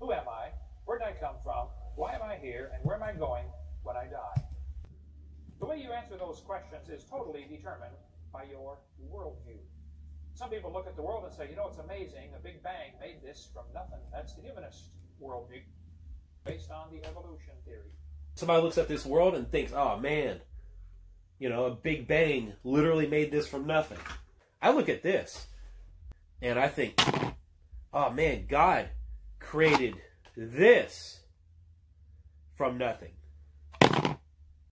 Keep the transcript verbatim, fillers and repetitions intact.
Who am I? Where did I come from? Why am I here? And where am I going when I die? The way you answer those questions is totally determined by your worldview. Some people look at the world and say, you know, it's amazing. A Big Bang made this from nothing. That's the humanist worldview, based on the evolution theory. Somebody looks at this world and thinks, oh, man, you know, a Big Bang literally made this from nothing. I look at this and I think, oh, man, God created this from nothing.